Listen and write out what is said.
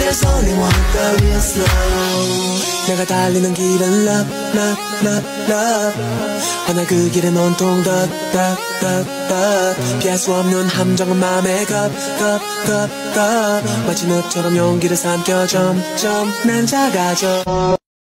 There's only one, the real slow. 내가 달리는 길은 love, love, love, love. 허나 그 길은 온통 덧, 덧, 덧, 덧. 피할 수 없는 함정은 맘에 겁, 겁, 겁, 겁. 마치 너처럼 용기를 삼켜 점점 난 작아져.